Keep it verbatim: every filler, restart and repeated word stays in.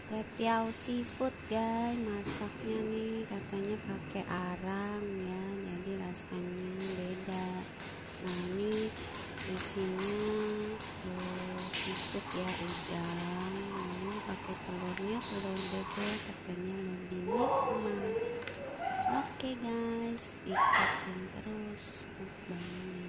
Kwetiau seafood guys, masaknya nih katanya pakai arang ya, jadi rasanya beda. Nah ini isinya tuh seafood ya, udang, lalu pakai telurnya telur bebek, katanya lebih nikmat. Oke guys, ikutin terus mukbangnya.